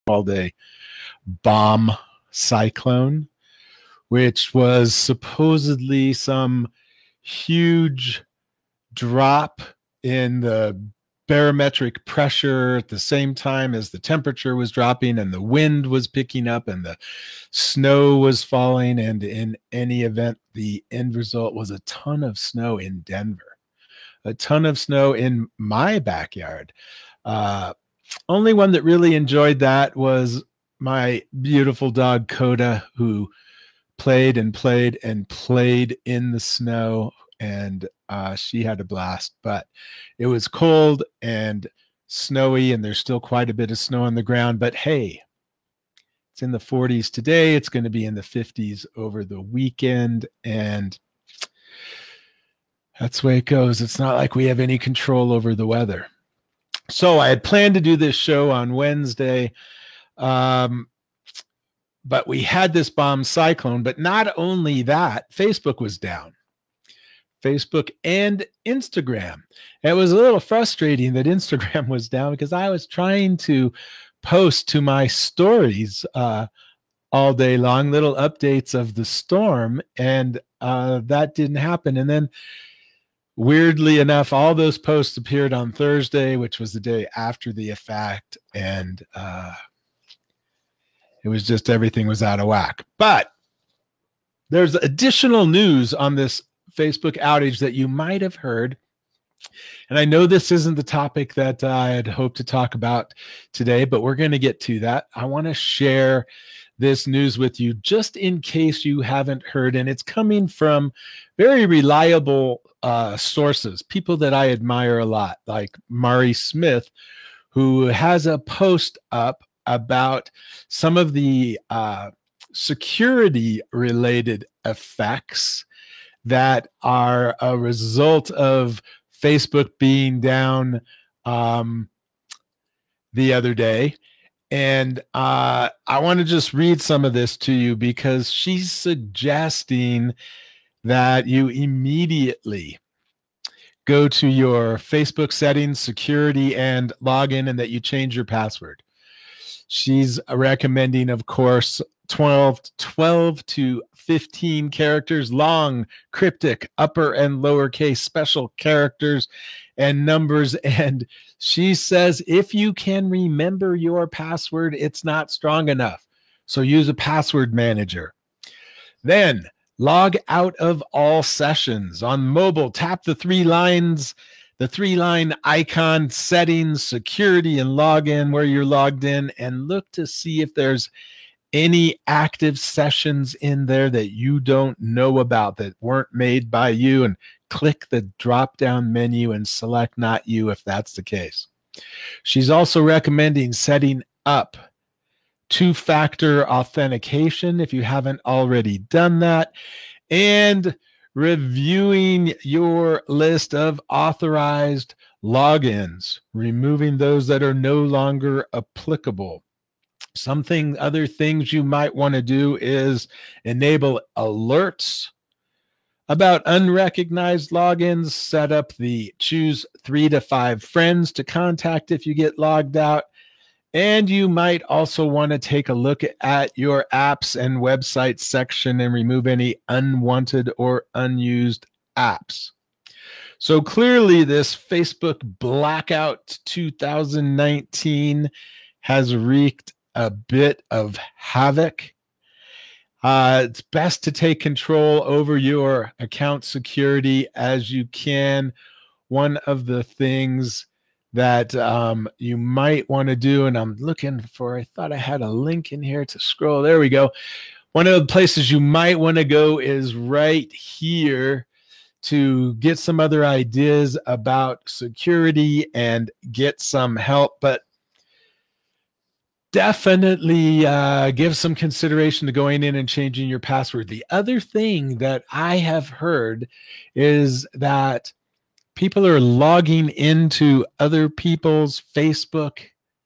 called a bomb cyclone, which was supposedly some huge drop in the barometric pressure at the same time as the temperature was dropping and the wind was picking up and the snow was falling. And in any event, the end result was a ton of snow in Denver, a ton of snow in my backyard. Only one that really enjoyed that was my beautiful dog Coda, who played and played and played in the snow, and she had a blast. But it was cold and snowy, and there's still quite a bit of snow on the ground. But hey, it's in the 40s today. It's going to be in the 50s over the weekend, and that's the way it goes. It's not like we have any control over the weather. So I had planned to do this show on Wednesday, but we had this bomb cyclone. But not only that, Facebook was down. Facebook and Instagram. It was a little frustrating that Instagram was down because I was trying to post to my stories all day long, little updates of the storm, and that didn't happen. And then weirdly enough, all those posts appeared on Thursday, which was the day after the effect, and it was just everything was out of whack. But there's additional news on this Facebook outage that you might have heard. And I know this isn't the topic that I had hoped to talk about today, but we're going to get to that. I want to share this news with you just in case you haven't heard. And it's coming from very reliable sources, people that I admire a lot, like Mari Smith, who has a post up about some of the security related effects that are a result of Facebook being down the other day. And I want to just read some of this to you because she's suggesting that you immediately go to your Facebook settings, security, and login, and that you change your password. She's recommending, of course, 12 to 15 characters long, cryptic, upper and lowercase special characters and numbers. And she says, if you can remember your password, it's not strong enough. So use a password manager. Then log out of all sessions. On mobile, tap the three-line icon, settings, security, and login where you're logged in, and look to see if there's any active sessions in there that you don't know about that weren't made by you, and click the drop-down menu and select not you if that's the case. She's also recommending setting up two-factor authentication if you haven't already done that, and reviewing your list of authorized logins, removing those that are no longer applicable. Other things you might want to do is enable alerts about unrecognized logins, set up the choose 3 to 5 friends to contact if you get logged out. And you might also want to take a look at your apps and websites section and remove any unwanted or unused apps. So clearly this Facebook Blackout 2019 has wreaked a bit of havoc. It's best to take control over your account security as you can. One of the things that you might want to do, and I'm looking for, I thought I had a link in here to scroll. There we go. One of the places you might want to go is right here to get some other ideas about security and get some help. But definitely give some consideration to going in and changing your password. The other thing that I have heard is that people are logging into other people's Facebook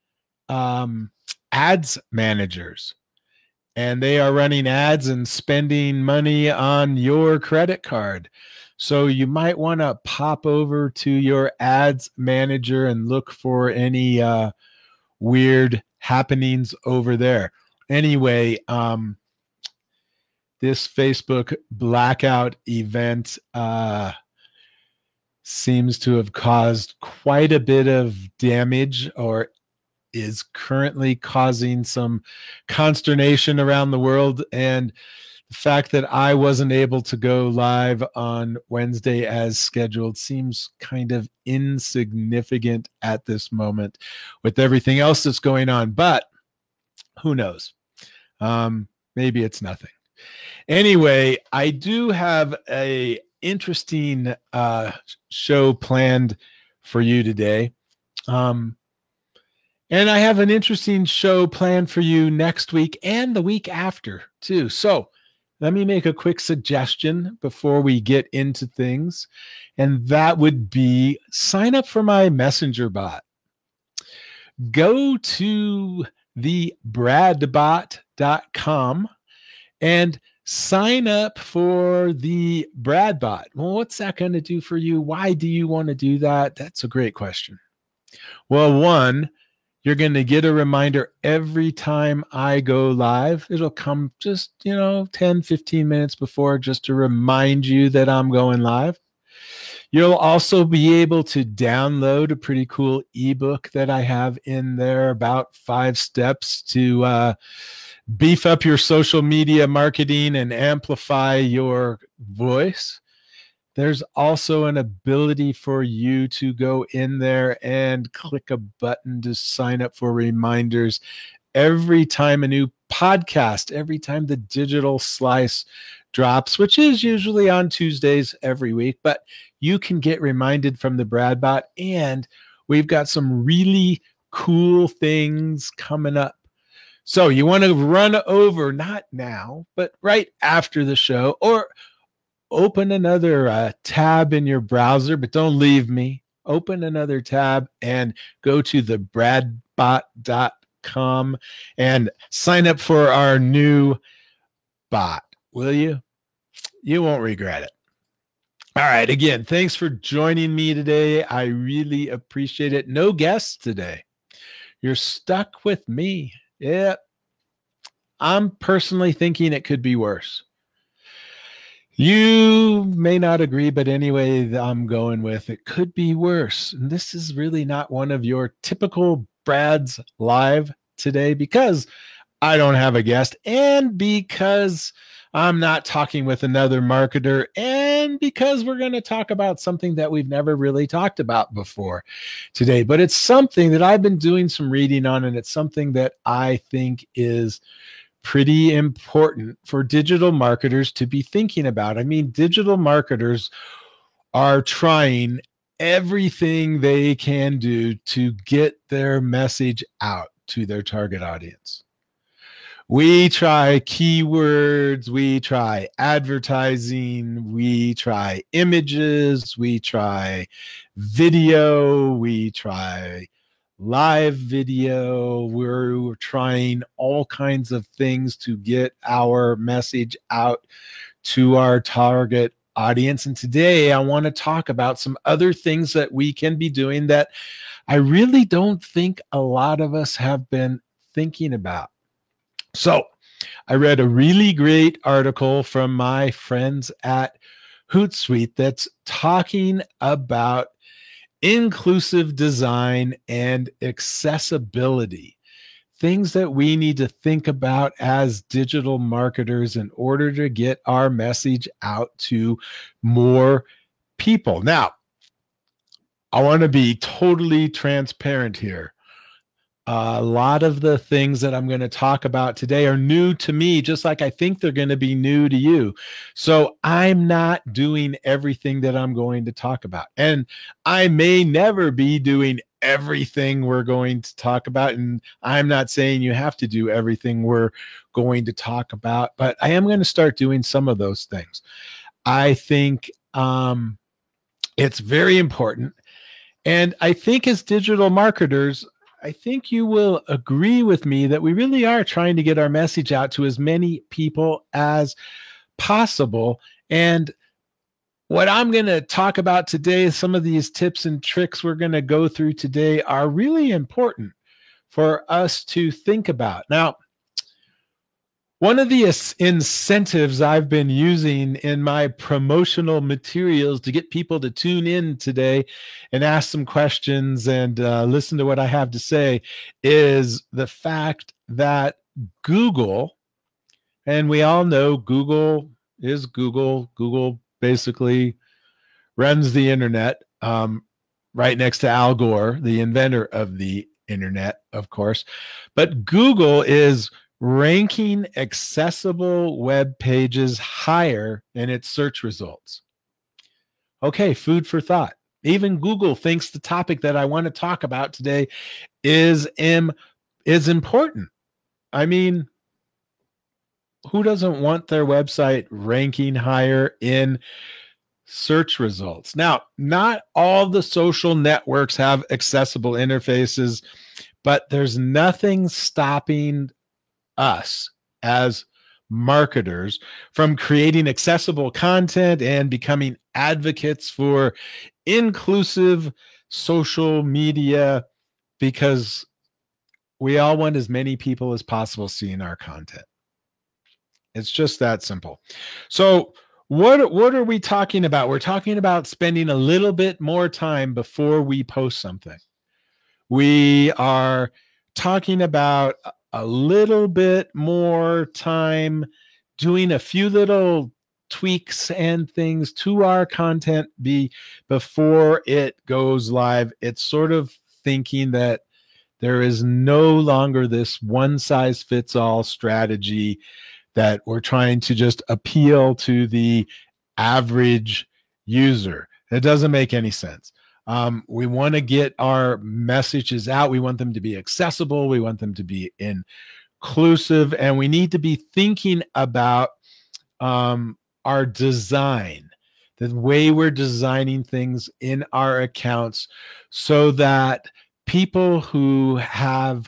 ads managers, and they are running ads and spending money on your credit card. So you might want to pop over to your ads manager and look for any weird happenings over there. Anyway, this Facebook blackout event seems to have caused quite a bit of damage, or is currently causing some consternation around the world. And the fact that I wasn't able to go live on Wednesday as scheduled seems kind of insignificant at this moment with everything else that's going on. But who knows? Maybe it's nothing. Anyway, I do have a interesting show planned for you today. And I have an interesting show planned for you next week and the week after too. So let me make a quick suggestion before we get into things. And that would be sign up for my messenger bot. Go to the BRADSLIVE.com and sign up for the Brad bot. Well, what's that going to do for you? Why do you want to do that? That's a great question. Well, one, you're going to get a reminder every time I go live. It'll come just, 10, 15 minutes before, just to remind you that I'm going live. You'll also be able to download a pretty cool ebook that I have in there about 5 steps to beef up your social media marketing and amplify your voice. There's also an ability for you to go in there and click a button to sign up for reminders every time a new podcast, every time the digital slice drops, which is usually on Tuesdays every week. But you can get reminded from the Brad bot, and we've got some really cool things coming up. So you want to run over, not now, but right after the show, or open another tab in your browser, but don't leave me. Open another tab and go to the bradbot.com and sign up for our new bot, will you? You won't regret it. All right. Again, thanks for joining me today. I really appreciate it. No guests today. You're stuck with me. Yeah. I'm personally thinking it could be worse. You may not agree, but anyway, I'm going with it could be worse. And this is really not one of your typical Brad's Live today, because I don't have a guest, and because I'm not talking with another marketer, and because we're going to talk about something that we've never really talked about before today. But it's something that I've been doing some reading on, and it's something that I think is pretty important for digital marketers to be thinking about. I mean, digital marketers are trying everything they can do to get their message out to their target audience. We try keywords, we try advertising, we try images, we try video, we try live video. We're trying all kinds of things to get our message out to our target audience. And today I want to talk about some other things that we can be doing that I really don't think a lot of us have been thinking about. So I read a really great article from my friends at Hootsuite that's talking about inclusive design and accessibility, things that we need to think about as digital marketers in order to get our message out to more people. Now, I want to be totally transparent here. A lot of the things that I'm going to talk about today are new to me, just like I think they're going to be new to you. So I'm not doing everything that I'm going to talk about. And I may never be doing everything we're going to talk about. And I'm not saying you have to do everything we're going to talk about, but I am going to start doing some of those things. I think it's very important. And I think as digital marketers, I think you will agree with me that we really are trying to get our message out to as many people as possible. And what I'm going to talk about today, some of these tips and tricks we're going to go through today, are really important for us to think about. Now, one of the incentives I've been using in my promotional materials to get people to tune in today and ask some questions and listen to what I have to say is the fact that Google, and we all know Google is Google. Google basically runs the internet, right next to Al Gore, the inventor of the internet, of course. But Google is ranking accessible web pages higher in its search results. Okay, food for thought. Even Google thinks the topic that I want to talk about today is important. I mean, who doesn't want their website ranking higher in search results? Now, not all the social networks have accessible interfaces, but there's nothing stopping us as marketers from creating accessible content and becoming advocates for inclusive social media, because we all want as many people as possible seeing our content. It's just that simple. So what are we talking about? We're talking about spending a little bit more time before we post something. We are talking about a little bit more time doing a few little tweaks and things to our content before it goes live. It's sort of thinking that there is no longer this one-size-fits-all strategy that we're trying to just appeal to the average user. It doesn't make any sense. We want to get our messages out. We want them to be accessible. We want them to be inclusive. And we need to be thinking about our design, the way we're designing things in our accounts, so that people who have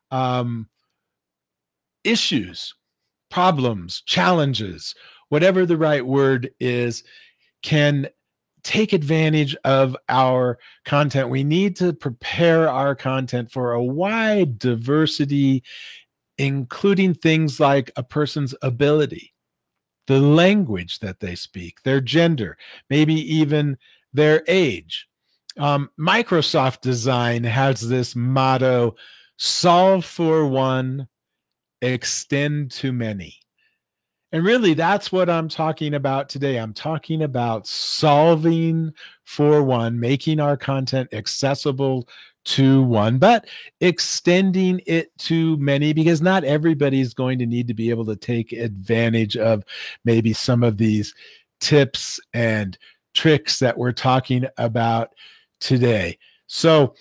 issues, problems, challenges, whatever the right word is, can take advantage of our content. We need to prepare our content for a wide diversity, including things like a person's ability, the language that they speak, their gender, maybe even their age. Microsoft Design has this motto: solve for one, extend to many. And really, that's what I'm talking about today. I'm talking about solving for one, making our content accessible to one, but extending it to many, because not everybody's going to need to be able to take advantage of maybe some of these tips and tricks that we're talking about today. So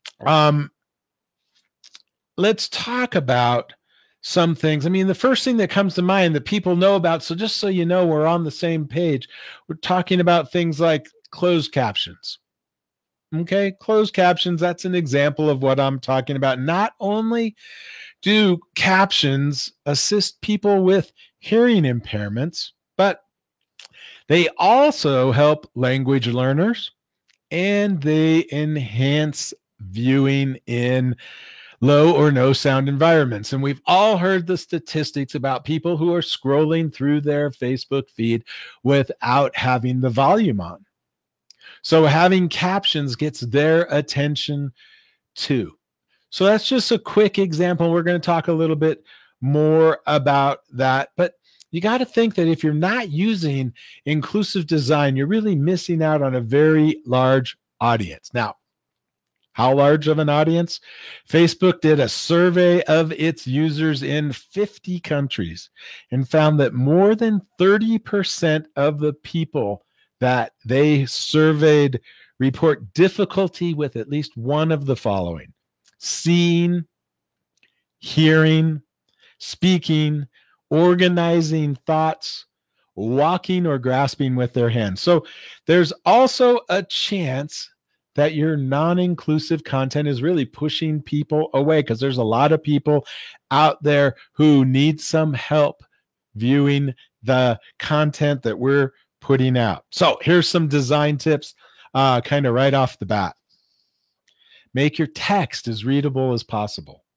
let's talk about some things. I mean, the first thing that comes to mind that people know about, so just so you know, we're on the same page, we're talking about things like closed captions. Okay, closed captions, that's an example of what I'm talking about. Not only do captions assist people with hearing impairments, but they also help language learners, and they enhance viewing in low or no sound environments. And we've all heard the statistics about people who are scrolling through their Facebook feed without having the volume on. So having captions gets their attention too. So that's just a quick example. We're going to talk a little bit more about that. But you got to think that if you're not using inclusive design, you're really missing out on a very large audience. Now, how large of an audience? Facebook did a survey of its users in 50 countries and found that more than 30% of the people that they surveyed report difficulty with at least one of the following: seeing, hearing, speaking, organizing thoughts, walking, or grasping with their hands. So there's also a chance that your non-inclusive content is really pushing people away, because there's a lot of people out there who need some help viewing the content that we're putting out. So here's some design tips kind of right off the bat. Make your text as readable as possible.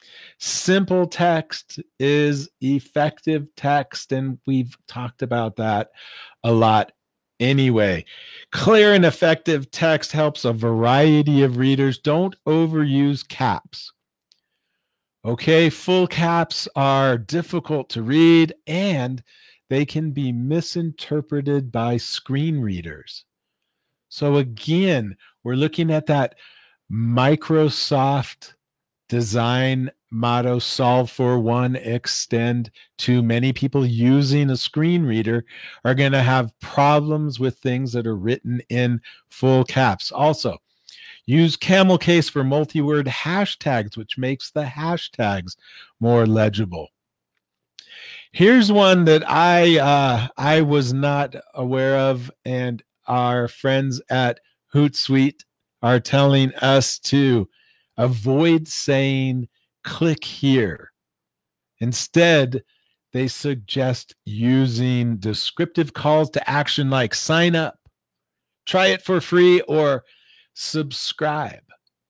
Simple text is effective text, and we've talked about that a lot anyway. Clear and effective text helps a variety of readers. Don't overuse caps. Okay, full caps are difficult to read, and they can be misinterpreted by screen readers. So again, we're looking at that Microsoft design motto: solve for one, extend to. Many people using a screen reader are going to have problems with things that are written in full caps. Also, use camel case for multi-word hashtags, which makes the hashtags more legible. Here's one that I was not aware of, and our friends at Hootsuite are telling us to avoid saying click here. Instead, they suggest using descriptive calls to action like sign up, try it for free, or subscribe.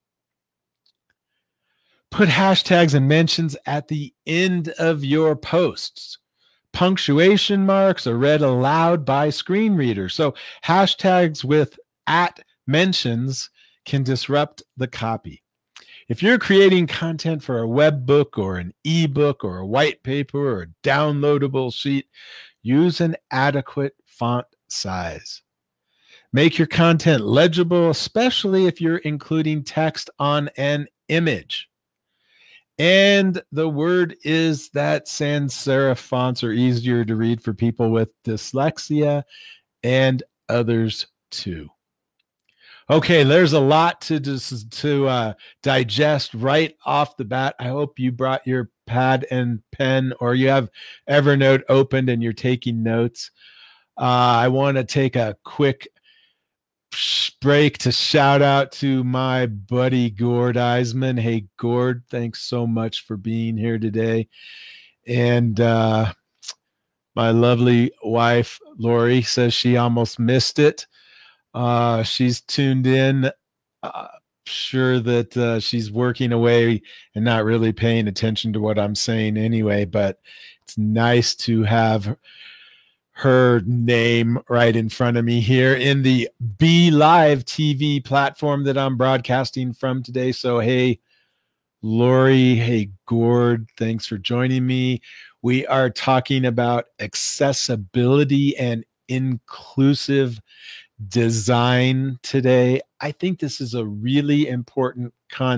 Put hashtags and mentions at the end of your posts. Punctuation marks are read aloud by screen readers. So hashtags with at mentions can disrupt the copy. If you're creating content for a web book or an ebook or a white paper or a downloadable sheet, use an adequate font size. Make your content legible, especially if you're including text on an image. And the word is that sans serif fonts are easier to read for people with dyslexia and others too. Okay, there's a lot to digest right off the bat. I hope you brought your pad and pen, or you have Evernote opened and you're taking notes. I want to take a quick break to shout out to my buddy Gord Eisman. Hey, Gord, thanks so much for being here today. And my lovely wife, Lori, says she almost missed it. She's tuned in, sure that she's working away and not really paying attention to what I'm saying anyway, but it's nice to have her name right in front of me here in the BRADS.LIVE TV platform that I'm broadcasting from today. So, hey, Lori, hey, Gord, thanks for joining me. We are talking about accessibility and inclusive design today. I think this is a really important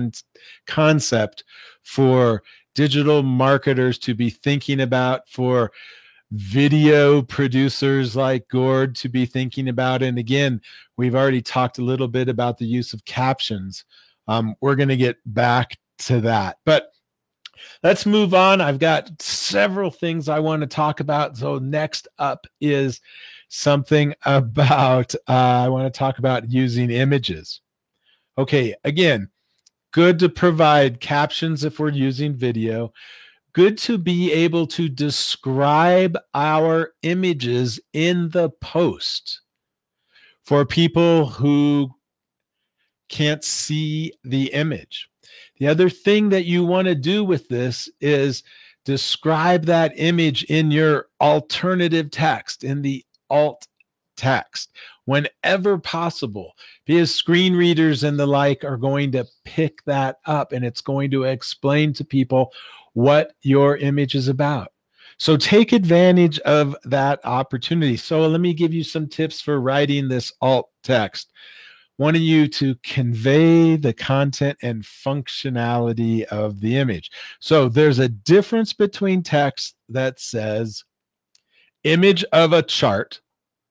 concept for digital marketers to be thinking about, for video producers like Gord to be thinking about. And again, we've already talked a little bit about the use of captions. We're going to get back to that, but let's move on. I've got several things I want to talk about. So next up is something about, I want to talk about using images. Okay, again, good to provide captions if we're using video. Good to be able to describe our images in the post for people who can't see the image. The other thing that you want to do with this is describe that image in your alternative text, in the alt text, whenever possible, because screen readers and the like are going to pick that up, and it's going to explain to people what your image is about. So take advantage of that opportunity. So let me give you some tips for writing this alt text. Wanting you to convey the content and functionality of the image. So there's a difference between text that says image of a chart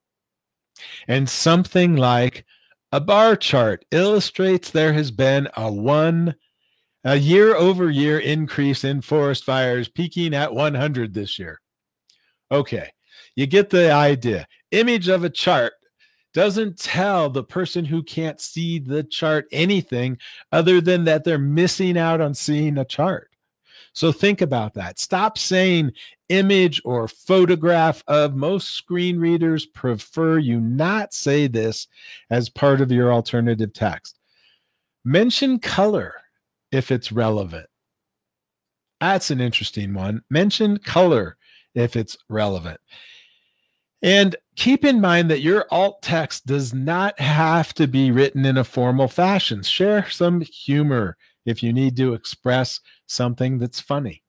and something like a bar chart illustrates there has been a year-over-year increase in forest fires, peaking at 100 this year. Okay, you get the idea. Image of a chart doesn't tell the person who can't see the chart anything other than that they're missing out on seeing a chart. So think about that. Stop saying image or photograph of. Most screen readers prefer you not say this as part of your alternative text. Mention color if it's relevant. That's an interesting one. Mention color if it's relevant. And keep in mind that your alt text does not have to be written in a formal fashion. Share some humor if you need to express something that's funny.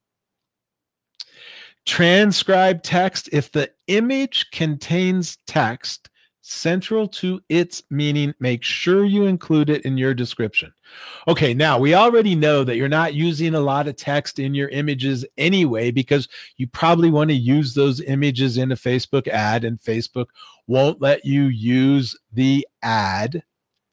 Transcribe text if the image contains text central to its meaning. Make sure you include it in your description. Okay, now we already know that you're not using a lot of text in your images anyway, because you probably want to use those images in a Facebook ad, and Facebook won't let you use the ad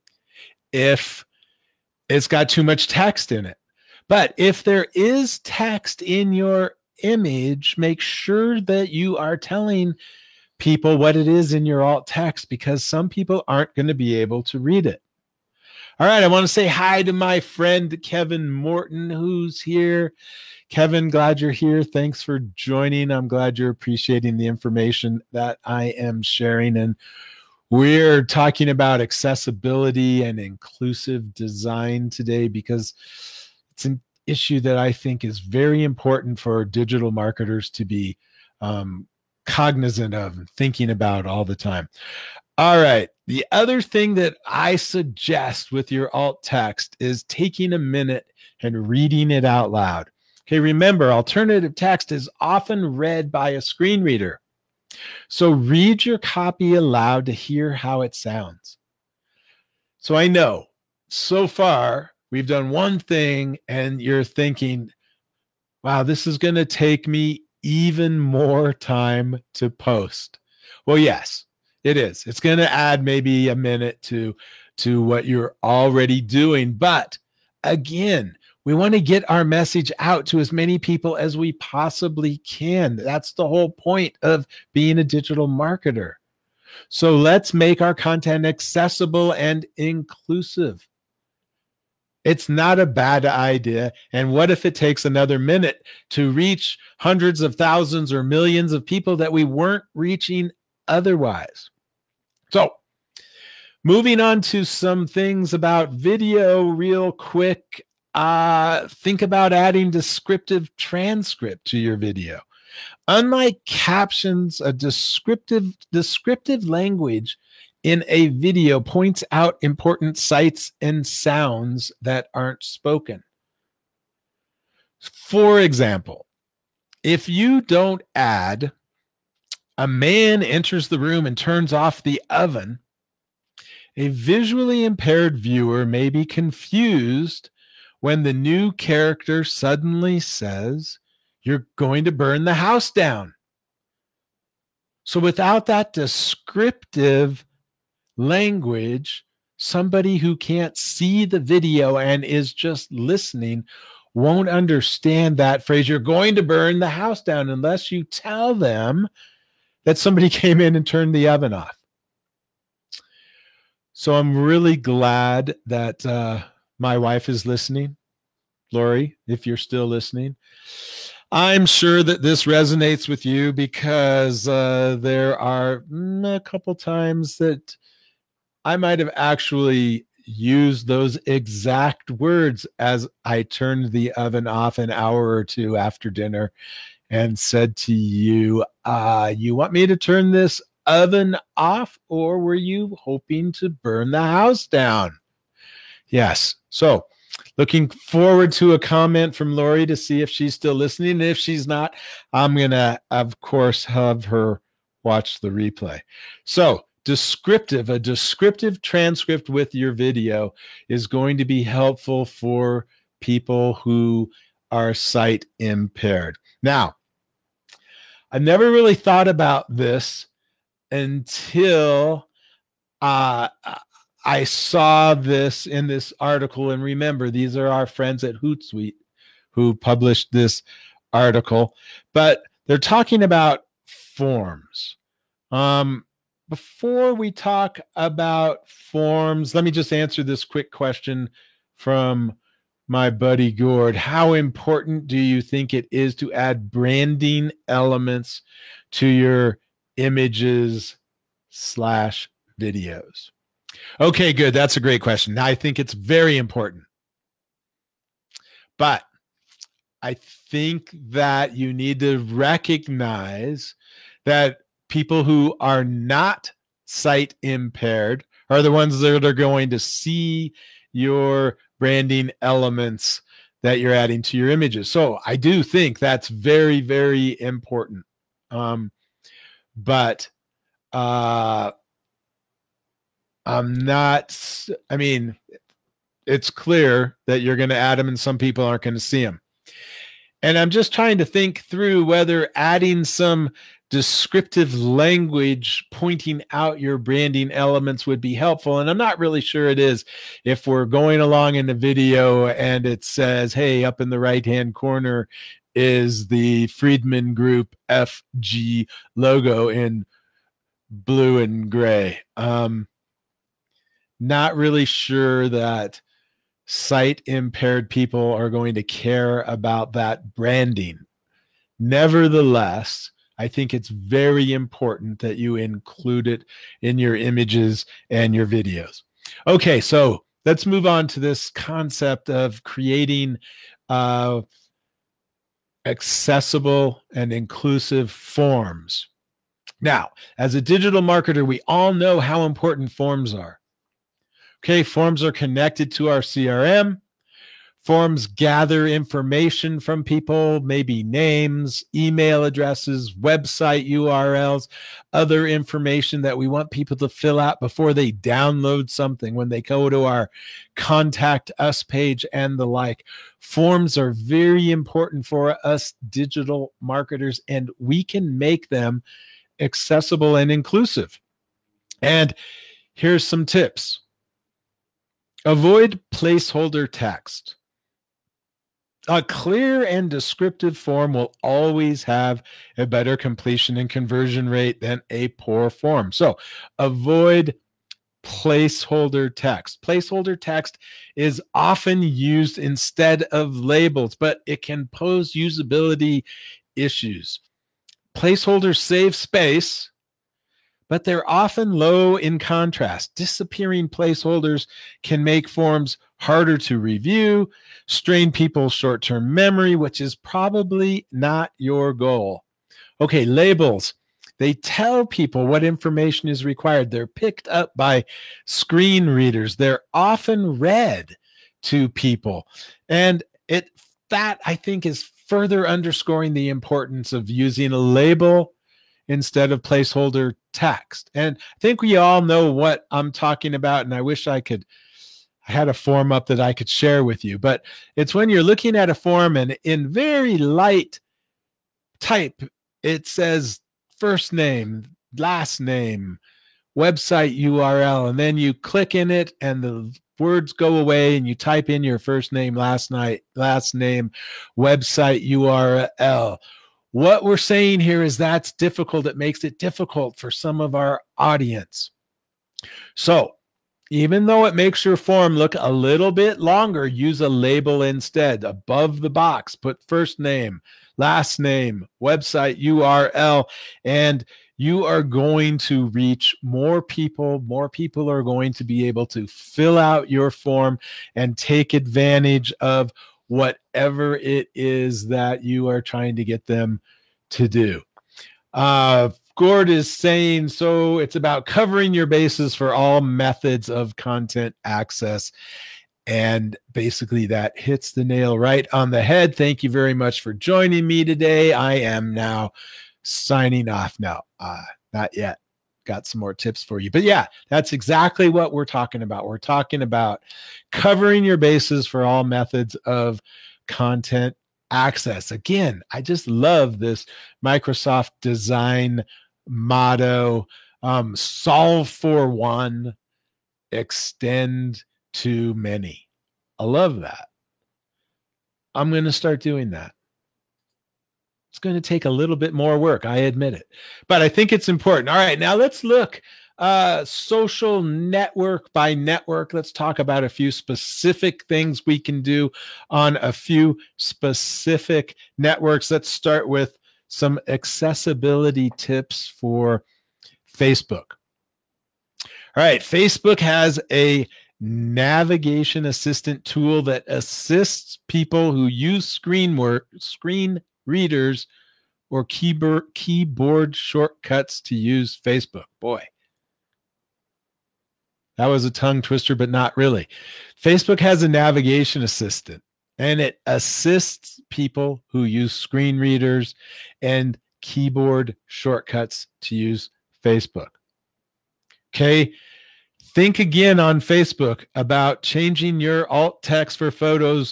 if it's got too much text in it. But if there is text in your image, make sure that you are telling people what it is in your alt text, because some people aren't going to be able to read it. All right, I want to say hi to my friend Kevin Morton, who's here. Kevin, glad you're here. Thanks for joining. I'm glad you're appreciating the information that I am sharing. And we're talking about accessibility and inclusive design today, because it's an issue that I think is very important for digital marketers to be cognizant of and thinking about all the time. All right. The other thing that I suggest with your alt text is taking a minute and reading it out loud. Okay, remember, alternative text is often read by a screen reader. So read your copy aloud to hear how it sounds. So I know so far we've done one thing and you're thinking, wow, this is going to take me even more time to post. Well, yes, it is. It's going to add maybe a minute to what you're already doing. But again, we want to get our message out to as many people as we possibly can. That's the whole point of being a digital marketer. So let's make our content accessible and inclusive. It's not a bad idea. And what if it takes another minute to reach hundreds of thousands or millions of people that we weren't reaching otherwise? So moving on to some things about video real quick. Think about adding descriptive transcript to your video. Unlike captions, a descriptive language in a video points out important sights and sounds that aren't spoken. For example, if you don't add, a man enters the room and turns off the oven, a visually impaired viewer may be confused when the new character suddenly says, "You're going to burn the house down." So without that descriptive language, somebody who can't see the video and is just listening won't understand that phrase, "You're going to burn the house down," unless you tell them that somebody came in and turned the oven off. So I'm really glad that my wife is listening. Lori, if you're still listening, I'm sure that this resonates with you, because there are a couple times that I might have actually used those exact words as I turned the oven off an hour or two after dinner and said to you, you want me to turn this oven off, or were you hoping to burn the house down? Yes. So looking forward to a comment from Lori to see if she's still listening. And if she's not, I'm going to, of course, have her watch the replay. So a descriptive transcript with your video is going to be helpful for people who are sight impaired. Now, I never really thought about this until I saw this in this article. And remember, these are our friends at Hootsuite who published this article, but they're talking about forms. Before we talk about forms, let me just answer this quick question from my buddy Gord. How important do you think it is to add branding elements to your images/videos? Okay, good. That's a great question. I think it's very important. But I think that you need to recognize that people who are not sight impaired are the ones that are going to see your branding elements that you're adding to your images. So I do think that's very, very important. But I'm not, I mean, it's clear that you're going to add them and some people aren't going to see them. And I'm just trying to think through whether adding some descriptive language pointing out your branding elements would be helpful. And I'm not really sure it is. If we're going along in the video and it says, hey, up in the right-hand corner is the Friedman Group FG logo in blue and gray. Not really sure that sight impaired people are going to care about that branding. Nevertheless, I think it's very important that you include it in your images and your videos. Okay, so let's move on to this concept of creating accessible and inclusive forms. Now, as a digital marketer, we all know how important forms are. Okay, forms are connected to our CRM. Forms gather information from people, maybe names, email addresses, website URLs, other information that we want people to fill out before they download something, when they go to our Contact Us page and the like. Forms are very important for us digital marketers, and we can make them accessible and inclusive. And here's some tips. Avoid placeholder text. A clear and descriptive form will always have a better completion and conversion rate than a poor form. So avoid placeholder text. Placeholder text is often used instead of labels, but it can pose usability issues. Placeholders save space, but they're often low in contrast. Disappearing placeholders can make forms harder to review, strain people's short-term memory, which is probably not your goal. Okay, labels. They tell people what information is required. They're picked up by screen readers. They're often read to people. And that, I think, is further underscoring the importance of using a label instead of placeholder text. And I think we all know what I'm talking about, and I wish I had a form up that I could share with you. But it's when you're looking at a form and in very light type, it says first name, last name, website URL, and then you click in it and the words go away and you type in your first name, last name, website URL. What we're saying here is that's difficult. It makes it difficult for some of our audience. So even though it makes your form look a little bit longer, use a label instead. Above the box, put first name, last name, website URL, and you are going to reach more people. More people are going to be able to fill out your form and take advantage of whatever it is that you are trying to get them to do. Gord is saying, so it's about covering your bases for all methods of content access. And basically that hits the nail right on the head. Thank you very much for joining me today. I am now signing off. No, not yet. Got some more tips for you. But yeah, that's exactly what we're talking about. We're talking about covering your bases for all methods of content access. Again, I just love this Microsoft design motto, solve for one, extend to many. I love that. I'm going to start doing that. It's going to take a little bit more work, I admit it, but I think it's important. All right, now let's look social network by network. Let's talk about a few specific things we can do on a few specific networks. Let's start with some accessibility tips for Facebook. All right, Facebook has a navigation assistant tool that assists people who use screen readers or keyboard shortcuts to use Facebook. Boy, that was a tongue twister, but not really. Facebook has a navigation assistant, and it assists people who use screen readers and keyboard shortcuts to use Facebook. Okay. Think again on Facebook about changing your alt text for photos,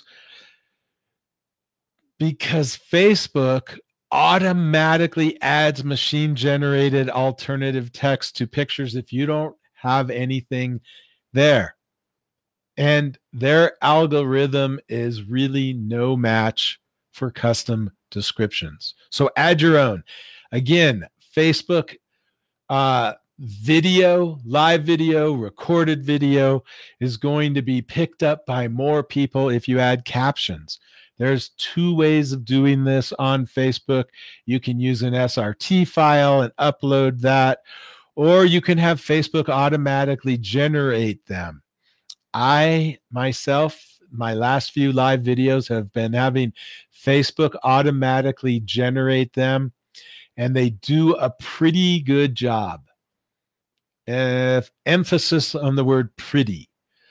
because Facebook automatically adds machine generated alternative text to pictures if you don't have anything there. And their algorithm is really no match for custom descriptions. So add your own. Again, Facebook video, live video, recorded video is going to be picked up by more people if you add captions. There's two ways of doing this on Facebook. You can use an SRT file and upload that, or you can have Facebook automatically generate them. I myself, my last few live videos have been having Facebook automatically generate them, and they do a pretty good job. Emphasis on the word pretty.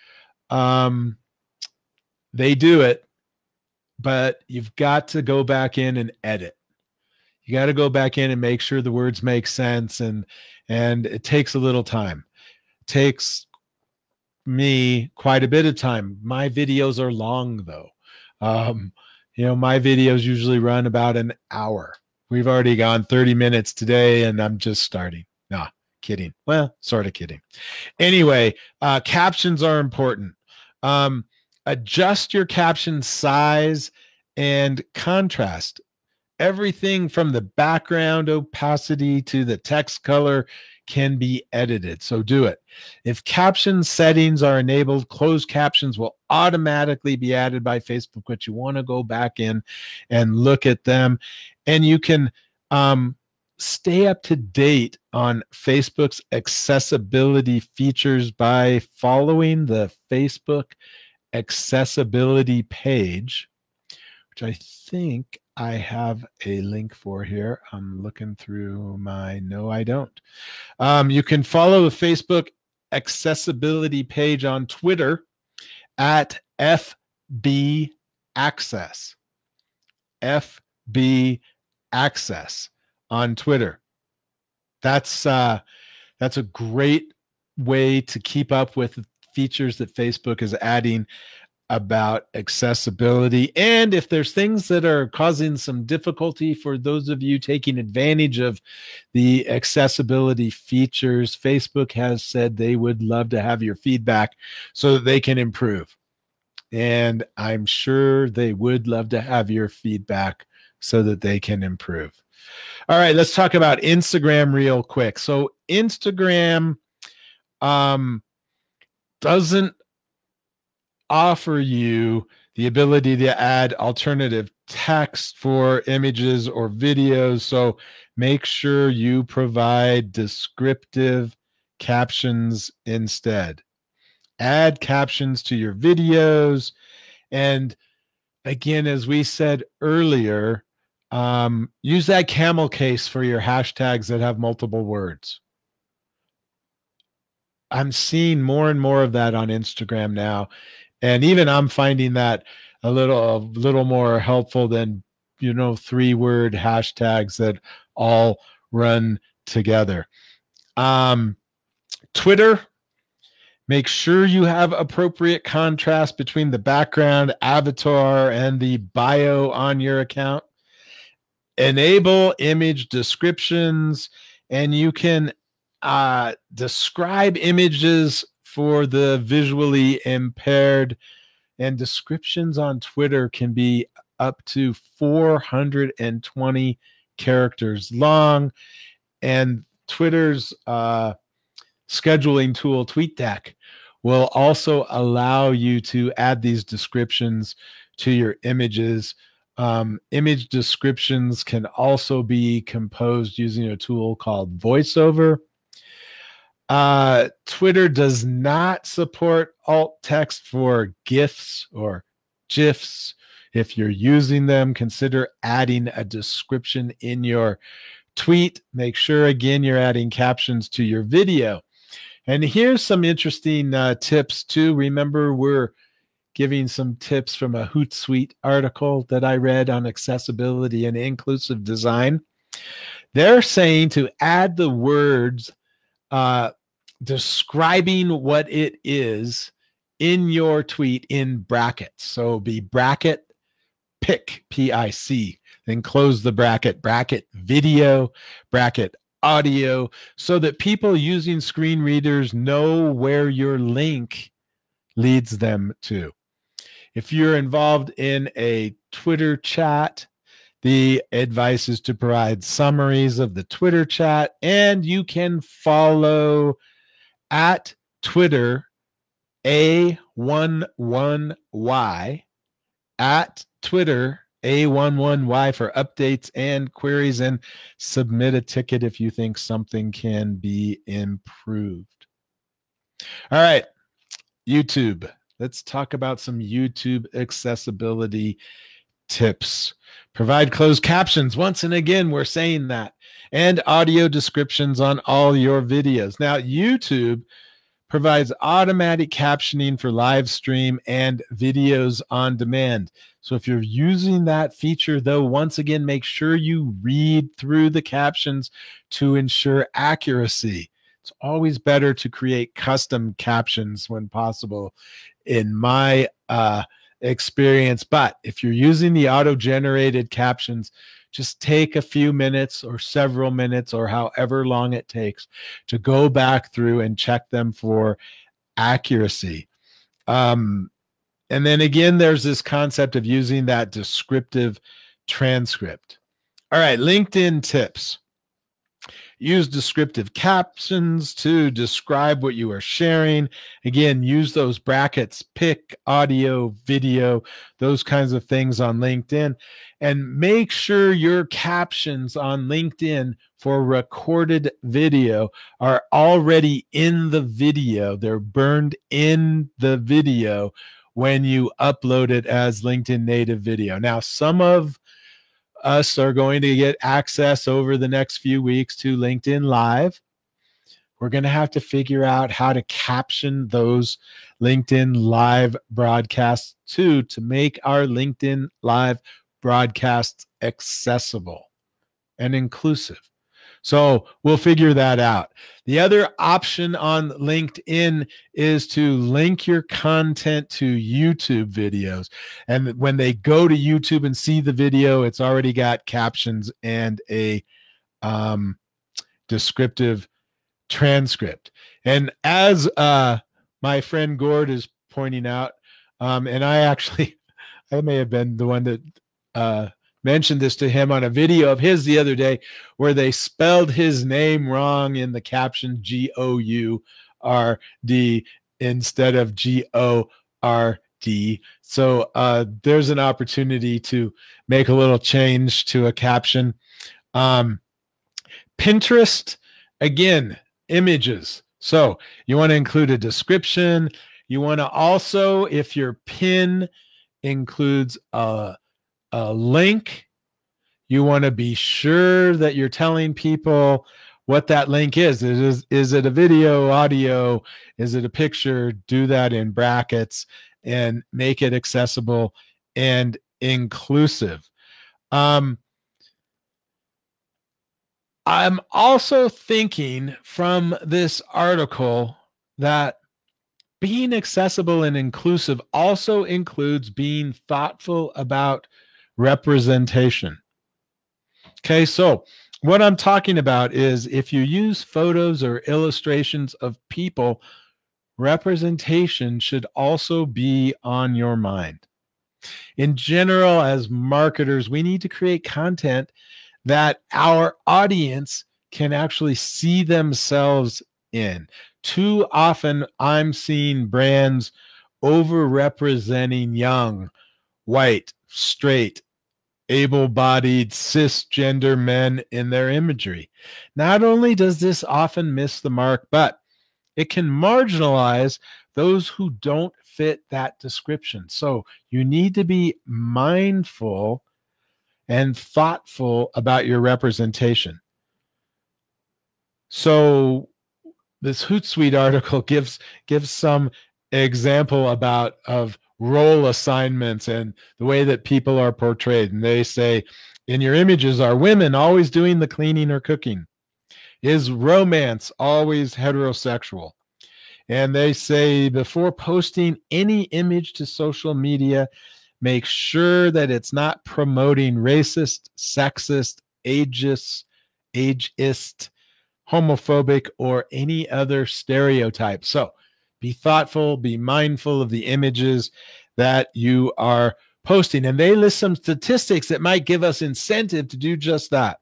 They do it, but you've got to go back in and edit. You got to go back in and make sure the words make sense, and it takes a little time. It takes me quite a bit of time. My videos are long though. My videos usually run about an hour. We've already gone 30 minutes today, and I'm just starting. Nah, kidding. Well, sort of kidding. Anyway, captions are important. Adjust your caption size and contrast. Everything from the background opacity to the text color can be edited. So do it. If caption settings are enabled, closed captions will automatically be added by Facebook, but you want to go back in and look at them. And you can stay up to date on Facebook's accessibility features by following the Facebook accessibility page, which I think I have a link for here. I'm looking through my, no, I don't. You can follow the Facebook accessibility page on Twitter at FB Access. FB Access on Twitter. That's a great way to keep up with features that Facebook is adding about accessibility. And if there's things that are causing some difficulty for those of you taking advantage of the accessibility features, Facebook has said they would love to have your feedback so that they can improve. And I'm sure they would love to have your feedback so that they can improve. All right, let's talk about Instagram real quick. So Instagram doesn't offer you the ability to add alternative text for images or videos. So make sure you provide descriptive captions instead. Add captions to your videos. And again, as we said earlier, use that camel case for your hashtags that have multiple words. I'm seeing more and more of that on Instagram now. And even I'm finding that a little more helpful than, 3-word hashtags that all run together. Twitter, make sure you have appropriate contrast between the background, avatar, and the bio on your account. Enable image descriptions, and you can describe images for the visually impaired, and descriptions on Twitter can be up to 420 characters long. And Twitter's scheduling tool, TweetDeck, will also allow you to add these descriptions to your images. Image descriptions can also be composed using a tool called VoiceOver. Twitter does not support alt text for GIFs or GIFs. If you're using them, consider adding a description in your tweet. Make sure, again, you're adding captions to your video. And here's some interesting tips, too. Remember, we're giving some tips from a Hootsuite article that I read on accessibility and inclusive design. They're saying to add the words describing what it is in your tweet in brackets. So be bracket pic, P-I-C, then close the bracket, bracket video, bracket audio, so that people using screen readers know where your link leads them to. If you're involved in a Twitter chat, the advice is to provide summaries of the Twitter chat, and you can follow at Twitter A11Y, at Twitter A11Y for updates and queries, and submit a ticket if you think something can be improved. All right, YouTube. Let's talk about some YouTube accessibility tips. Provide closed captions. Once and again, we're saying that. And audio descriptions on all your videos. Now, YouTube provides automatic captioning for live stream and videos on demand. So if you're using that feature, though, once again, make sure you read through the captions to ensure accuracy. It's always better to create custom captions when possible, in my experience. But if you're using the auto-generated captions, just take a few minutes or several minutes or however long it takes to go back through and check them for accuracy. And then again, there's this concept of using that descriptive transcript. All right, LinkedIn tips. Use descriptive captions to describe what you are sharing. Again, use those brackets, pic, audio, video, those kinds of things on LinkedIn. And make sure your captions on LinkedIn for recorded video are already in the video. They're burned in the video when you upload it as LinkedIn native video. Now, some of us are going to get access over the next few weeks to LinkedIn Live. We're going to have to figure out how to caption those LinkedIn Live broadcasts too, to make our LinkedIn Live broadcasts accessible and inclusive. So we'll figure that out. The other option on LinkedIn is to link your content to YouTube videos. And when they go to YouTube and see the video, it's already got captions and a descriptive transcript. And as my friend Gord is pointing out, and I may have been the one that mentioned this to him on a video of his the other day, where they spelled his name wrong in the caption, G-O-U-R-D instead of G-O-R-D. So there's an opportunity to make a little change to a caption. Pinterest, again, images. So you want to include a description. You want to also, if your pin includes a link, you want to be sure that you're telling people what that link is. Is it a video, audio? Is it a picture? Do that in brackets and make it accessible and inclusive. I'm also thinking from this article that being accessible and inclusive also includes being thoughtful about representation. Okay, so what I'm talking about is if you use photos or illustrations of people, representation should also be on your mind. In general, as marketers, we need to create content that our audience can actually see themselves in. Too often, I'm seeing brands overrepresenting young, white, straight, able-bodied, cisgender men in their imagery. Not only does this often miss the mark, but It can marginalize those who don't fit that description. So you need to be mindful and thoughtful about your representation. So this Hootsuite article gives some example of role assignments and the way that people are portrayed. And they say, in your images, are women always doing the cleaning or cooking? Is romance always heterosexual? And they say, before posting any image to social media, make sure that it's not promoting racist, sexist, ageist, homophobic, or any other stereotype. So be thoughtful, be mindful of the images that you are posting. And they list some statistics that might give us incentive to do just that.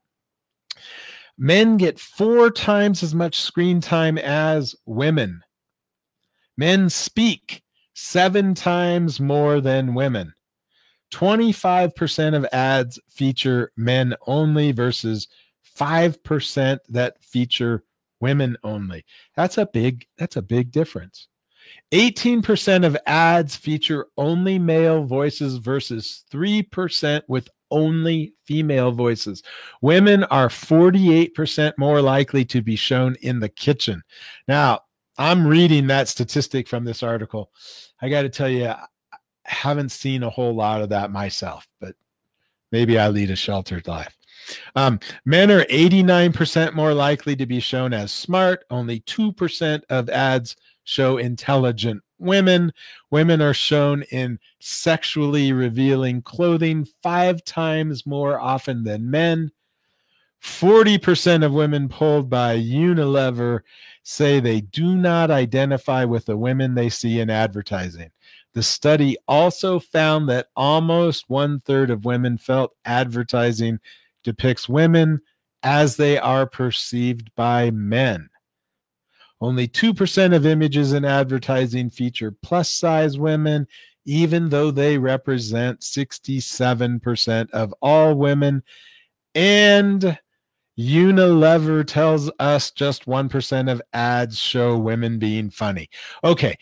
Men get 4 times as much screen time as women. Men speak 7 times more than women. 25% of ads feature men only versus 5% that feature women only. That's a big difference. 18% of ads feature only male voices versus 3% with only female voices. Women are 48% more likely to be shown in the kitchen. Now, I'm reading that statistic from this article. I got to tell you, I haven't seen a whole lot of that myself, but maybe I lead a sheltered life. Men are 89% more likely to be shown as smart. Only 2% of ads show intelligent women. Women are shown in sexually revealing clothing 5 times more often than men. 40% of women polled by Unilever say they do not identify with the women they see in advertising. The study also found that almost 1/3 of women felt advertising depicts women as they are perceived by men. Only 2% of images in advertising feature plus-size women, even though they represent 67% of all women. And Unilever tells us just 1% of ads show women being funny. Okay.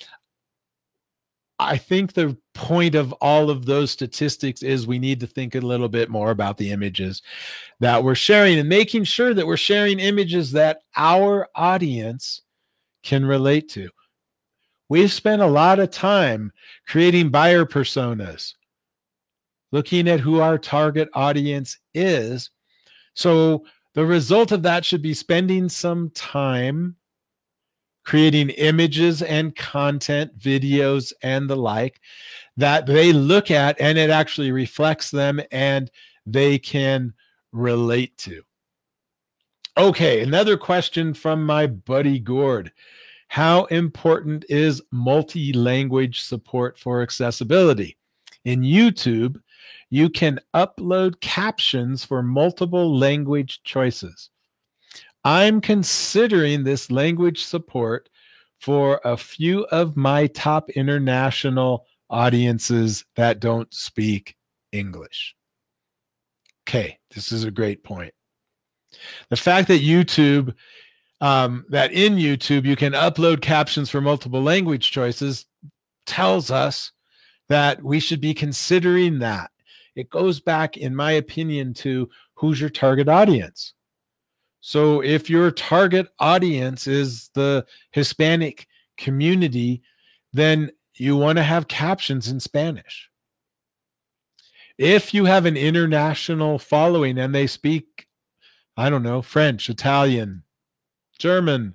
I think the point of all of those statistics is we need to think a little bit more about the images that we're sharing and making sure that we're sharing images that our audience can relate to. We've spent a lot of time creating buyer personas, looking at who our target audience is. So the result of that should be spending some time creating images and content, videos, and the like that they look at and it actually reflects them and they can relate to. Okay, another question from my buddy Gord. How important is multi-language support for accessibility? In YouTube, you can upload captions for multiple language choices. I'm considering this language support for a few of my top international audiences that don't speak English. Okay, this is a great point. The fact that YouTube, that in YouTube you can upload captions for multiple language choices tells us that we should be considering that. It goes back, in my opinion, to who's your target audience. So if your target audience is the Hispanic community, then you want to have captions in Spanish. If you have an international following and they speak, I don't know, French, Italian, German,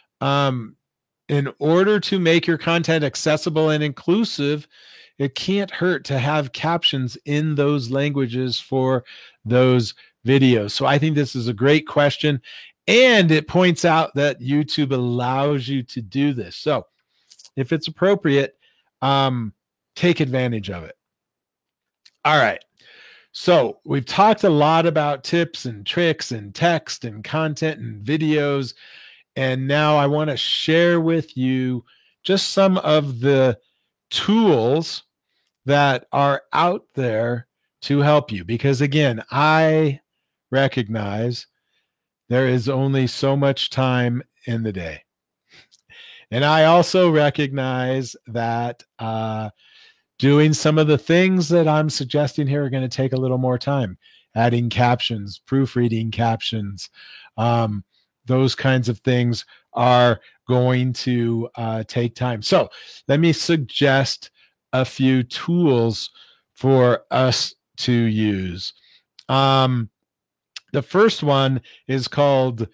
in order to make your content accessible and inclusive, it can't hurt to have captions in those languages for those videos. So I think this is a great question. And it points out that YouTube allows you to do this. So if it's appropriate, take advantage of it. All right. So we've talked a lot about tips and tricks and text and content and videos. And now I want to share with you just some of the tools that are out there to help you. Because again, I recognize there is only so much time in the day. And I also recognize that doing some of the things that I'm suggesting here are going to take a little more time. Adding captions, proofreading captions, those kinds of things are going to take time. So let me suggest a few tools for us to use. The first one is called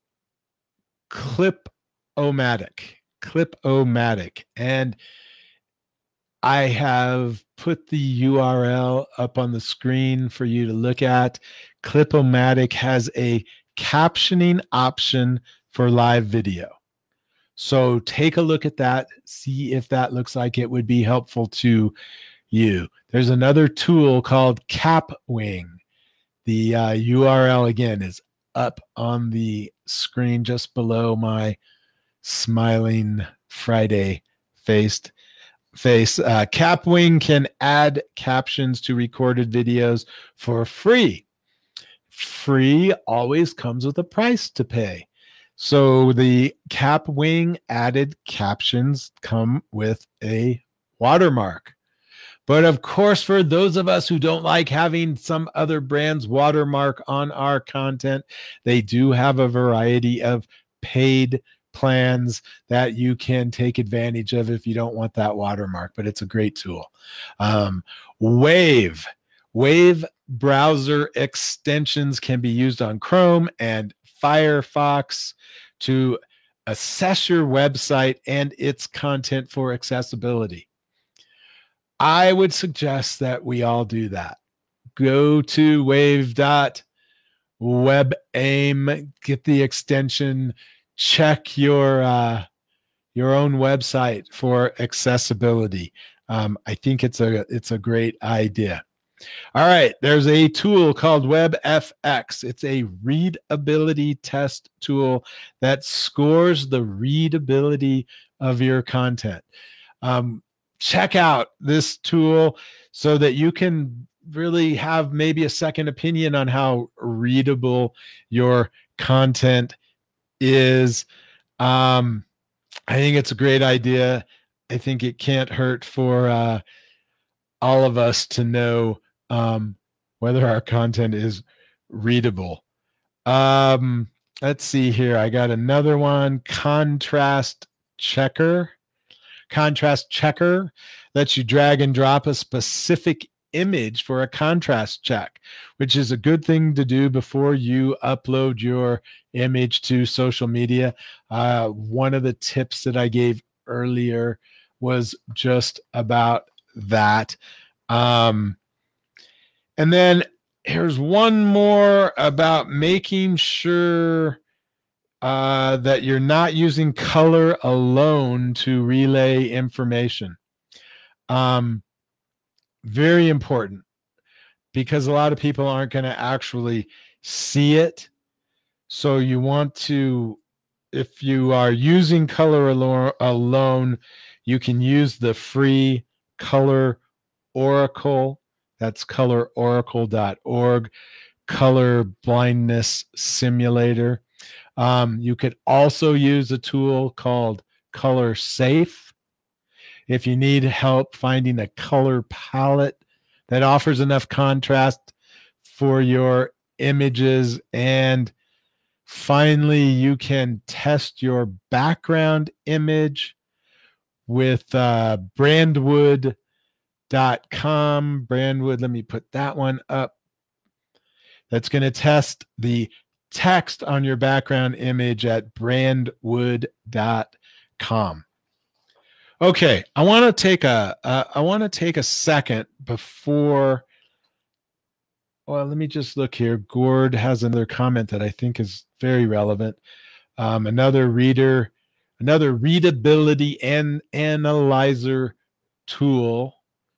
Clip-O-Matic. Clip-O-Matic. And I have put the URL up on the screen for you to look at. Clip-O-Matic has a captioning option for live video. So take a look at that, see if that looks like it would be helpful to you. There's another tool called Capwing. The URL again is up on the screen just below my smiling Friday face. Capwing can add captions to recorded videos for free. Free always comes with a price to pay. So the Capwing added captions come with a watermark. But of course, for those of us who don't like having some other brand's watermark on our content, they do have a variety of paid plans that you can take advantage of if you don't want that watermark, but it's a great tool. Wave browser extensions can be used on Chrome and Firefox to assess your website and its content for accessibility. I would suggest that we all do that. Go to wave.webaim, get the extension, check your own website for accessibility. I think it's a great idea. All right, there's a tool called WebFX. It's a readability test tool that scores the readability of your content. Check out this tool so that you can really have maybe a second opinion on how readable your content is. I think it's a great idea. I think it can't hurt for all of us to know whether our content is readable. Let's see here. I got another one. Contrast Checker lets you drag and drop a specific image for a contrast check, which is a good thing to do before you upload your image to social media. One of the tips that I gave earlier was just about that. And then here's one more about making sure that you're not using color alone to relay information. Very important, because a lot of people aren't going to actually see it. So you want to, if you are using color alone, you can use the free Color Oracle. That's colororacle.org, color blindness simulator. You could also use a tool called Color Safe if you need help finding a color palette that offers enough contrast for your images. And finally, you can test your background image with Brandwood.com. Brandwood, let me put that one up. That's going to test the text on your background image at brandwood.com. Okay, I want to take a second before. Well, let me just look here. Gord has another comment that I think is very relevant. Another readability and analyzer tool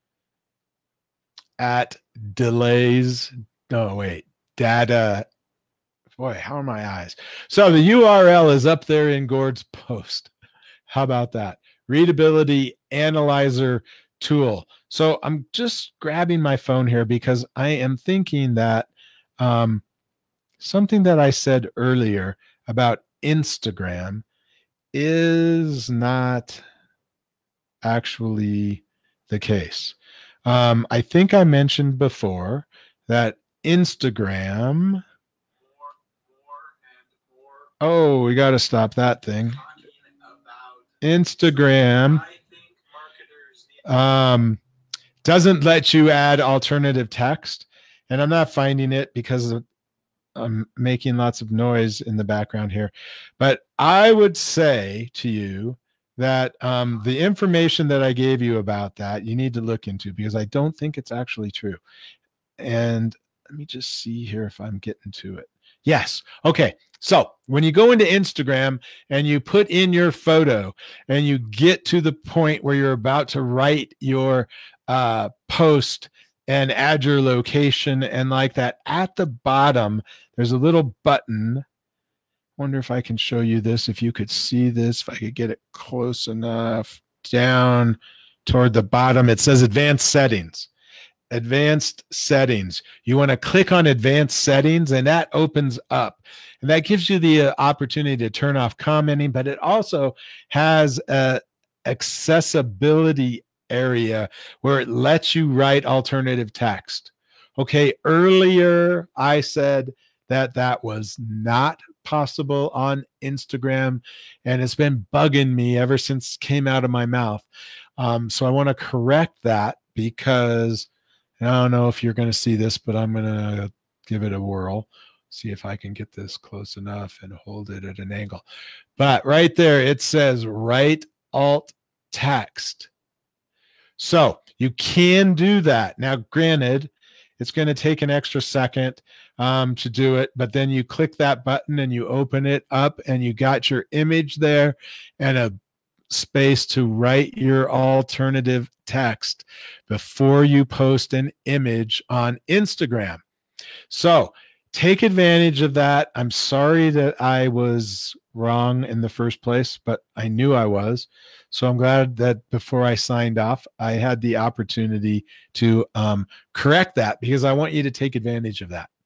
at delays. No, wait, data. Boy, how are my eyes? So the URL is up there in Gord's post. How about that? Readability analyzer tool. So I'm just grabbing my phone here because I am thinking that something that I said earlier about Instagram is not actually the case. I think I mentioned before that Instagram. Oh, we got to stop that thing. Instagram doesn't let you add alternative text, and I'm not finding it because I'm making lots of noise in the background here. But I would say to you that the information that I gave you about that, you need to look into, because I don't think it's actually true. And let me just see here if I'm getting to it. Yes. Okay. So when you go into Instagram and you put in your photo and you get to the point where you're about to write your post and add your location and like that, at the bottom, there's a little button. Wonder if I can show you this, if you could see this, if I could get it close enough down toward the bottom. It says advanced settings. Advanced settings. You want to click on advanced settings, and that opens up, and that gives you the opportunity to turn off commenting, but it also has a accessibility area where it lets you write alternative text. Okay, earlier I said that that was not possible on Instagram, and it's been bugging me ever since it came out of my mouth. So I want to correct that, because I don't know if you're going to see this, but I'm going to give it a whirl. See if I can get this close enough and hold it at an angle. But right there, it says write alt text. So you can do that. Now, granted, it's going to take an extra second to do it, but then you click that button and you open it up, and you got your image there and a space to write your alternative text before you post an image on Instagram. So take advantage of that. I'm sorry that I was wrong in the first place, but I knew I was. So I'm glad that before I signed off, I had the opportunity to correct that, because I want you to take advantage of that.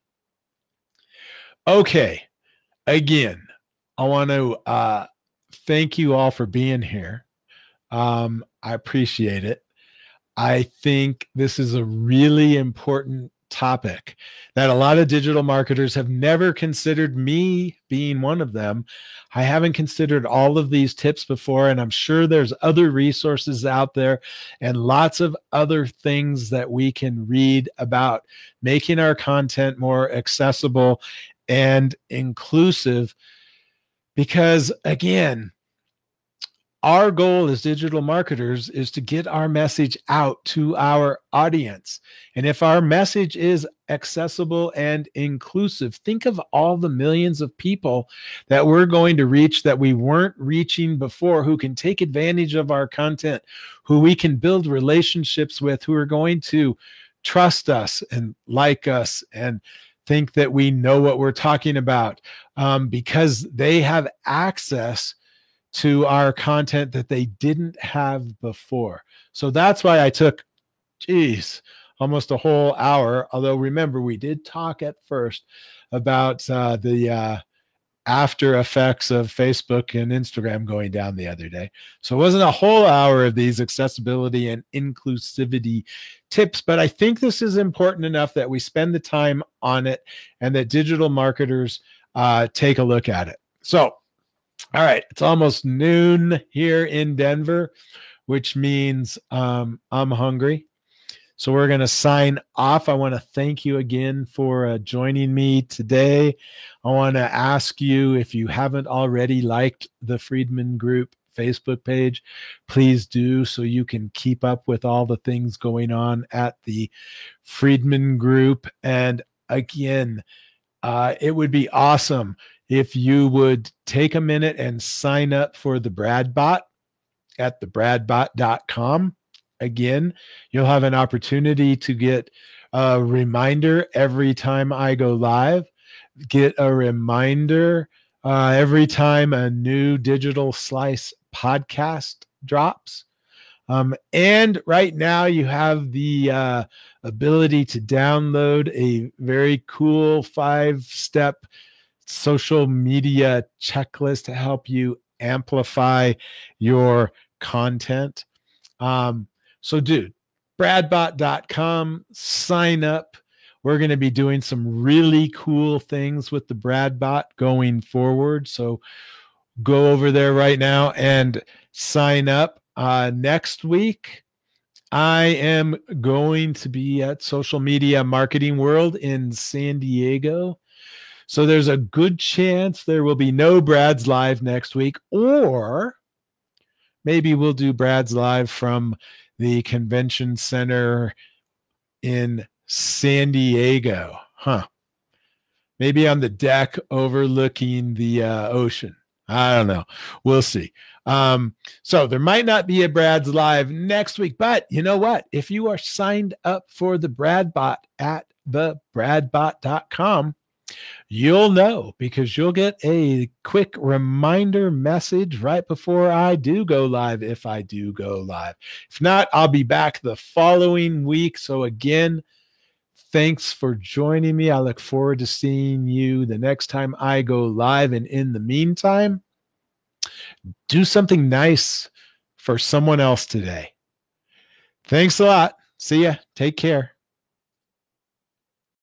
Okay. Again, I want to thank you all for being here. I appreciate it. I think this is a really important topic that a lot of digital marketers have never considered, me being one of them. I haven't considered all of these tips before, and I'm sure there's other resources out there and lots of other things that we can read about making our content more accessible and inclusive. Because again, our goal as digital marketers is to get our message out to our audience. And if our message is accessible and inclusive, think of all the millions of people that we're going to reach that we weren't reaching before, who can take advantage of our content, who we can build relationships with, who are going to trust us and like us and think that we know what we're talking about, because they have access to our content that they didn't have before. So that's why I took, almost a whole hour. Although remember, we did talk at first about the after effects of Facebook and Instagram going down the other day. So it wasn't a whole hour of these accessibility and inclusivity tips, but I think this is important enough that we spend the time on it and that digital marketers take a look at it. So all right, it's almost noon here in Denver, which means I'm hungry. So we're going to sign off. I want to thank you again for joining me today. I want to ask you, if you haven't already liked the Friedman Group Facebook page, please do, so you can keep up with all the things going on at the Friedman Group. And again, it would be awesome if you would take a minute and sign up for the BRADBot at thebradbot.com. Again, you'll have an opportunity to get a reminder every time I go live, get a reminder every time a new Digital Slice podcast drops. And right now you have the ability to download a very cool 5-step social media checklist to help you amplify your content. So dude, bradbot.com, sign up. We're going to be doing some really cool things with the BradBot going forward. So go over there right now and sign up. Next week, I am going to be at Social Media Marketing World in San Diego. So there's a good chance there will be no Brad's Live next week, or maybe we'll do Brad's Live from the convention center in San Diego. Maybe on the deck overlooking the ocean. I don't know. We'll see. So there might not be a Brad's Live next week, but you know what? If you are signed up for the BradBot at thebradbot.com, you'll know, because you'll get a quick reminder message right before I do go live, if I do go live. If not, I'll be back the following week. So again, thanks for joining me. I look forward to seeing you the next time I go live. And in the meantime, do something nice for someone else today. Thanks a lot. See ya. Take care.